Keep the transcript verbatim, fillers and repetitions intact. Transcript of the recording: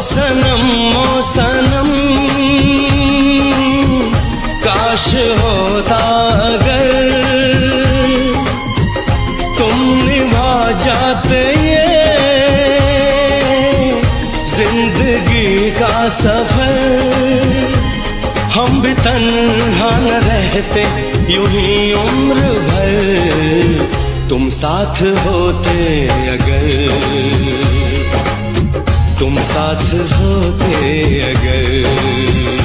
सनम ओ सनम, काश होता अगर तुम निभा जाते ये जिंदगी का सफर, हम भी तन्हा न रहते यूं ही उम्र भर, तुम साथ होते अगर, तुम साथ होते अगर।